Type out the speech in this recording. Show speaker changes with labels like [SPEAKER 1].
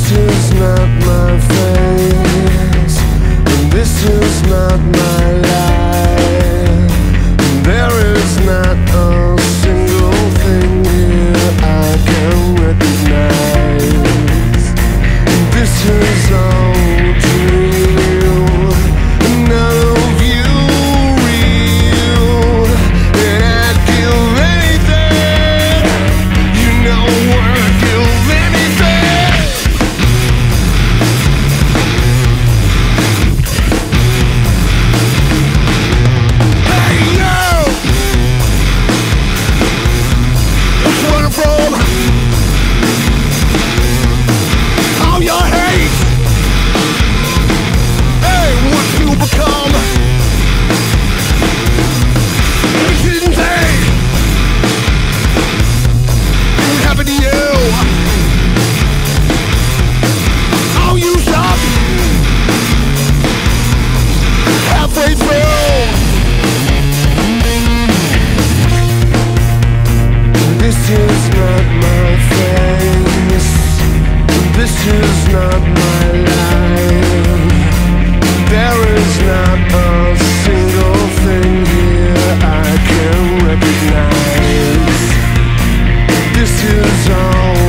[SPEAKER 1] This is not my face, and this is not my life. There is not a single thing here I can recognize. This is all dream, none of you real, and I'd give anything, you know I'd give anything. Hey yo, what's running from all your hate? Hey, what you become? It didn't take. What happened to you? All used up. Halfway through. This is not my face. This is not my life. There is not a single thing here I can recognize. This is all